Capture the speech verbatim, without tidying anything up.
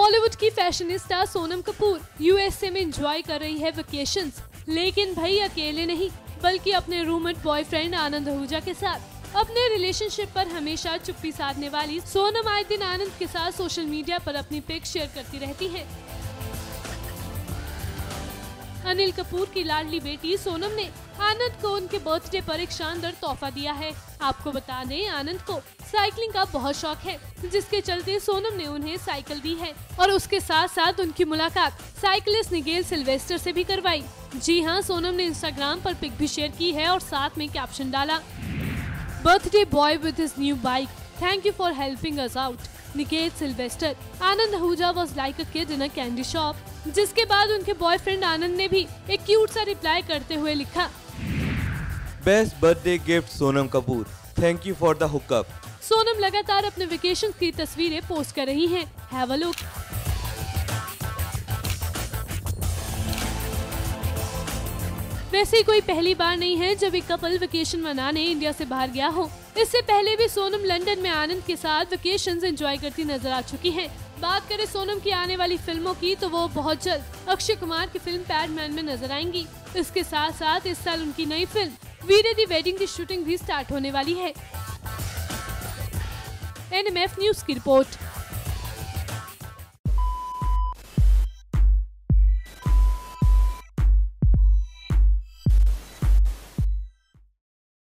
बॉलीवुड की fashionista Sonam Kapoor USA में enjoy कर रही है वेकेशंस, लेकिन भाई अकेले नहीं बल्कि अपने रूममेट बॉयफ्रेंड आनंद आहूजा के साथ। अपने रिलेशनशिप पर हमेशा चुप्पी साधने वाली सोनम आए दिन आनंद के साथ सोशल मीडिया पर अपनी पिक शेयर करती रहती है। अनिल कपूर की लाडली बेटी सोनम ने आनंद को उनके बर्थडे पर एक शानदार तोहफा दिया है। आपको बता दें, आनंद को साइकिलिंग का बहुत शौक है, जिसके चलते सोनम ने उन्हें साइकिल दी है और उसके साथ साथ उनकी मुलाकात साइकिलिस्ट निगेल सिल्वेस्टर से भी करवाई। जी हां, सोनम ने इंस्टाग्राम पर पिक भी शेयर की है और साथ में कैप्शन डाला, birthday boy with his new bike, thank you for helping us out, Nigel Sylvester. Anand Ahuja was like a kid in a candy shop. जिसके बाद उनके बॉयफ्रेंड आनंद ने भी एक क्यूट सा रिप्लाई करते हुए लिखा, best birthday gift Sonam Kapoor, thank you for the hookup. Sonam लगातार अपने वेकेशन की तस्वीरें पोस्ट कर रही हैं। Have a look. वैसे ही कोई पहली बार नहीं है जब एक कपल वेकेशन मनाने इंडिया से बाहर गया हो। इससे पहले भी सोनम लंदन में आनंद के साथ वेकेशंस एंजॉय करती नजर आ चुकी हैं। बात करें सोनम की आने वाली फिल्मों की, तो वो बहुत जल्द अक्षय कुमार की फिल्म पैडमैन में नजर आएंगी। इसके साथ साथ इस साल उनकी नई फिल्म वीरे दी वेडिंग की शूटिंग भी स्टार्ट होने वाली है। एन एम एफ न्यूज की रिपोर्ट।